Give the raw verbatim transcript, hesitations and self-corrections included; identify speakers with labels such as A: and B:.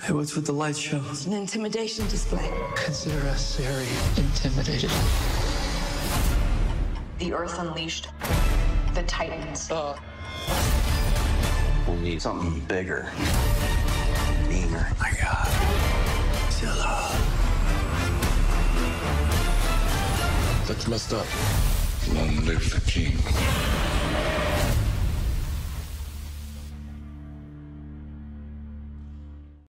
A: Hey, what's with the light show?
B: It's an intimidation display.
A: Consider us very intimidated.
C: The Earth unleashed the Titans.
A: Uh,
D: We'll need something bigger, meaner.
A: my God. Zilla.
E: That's messed up. Long live the king.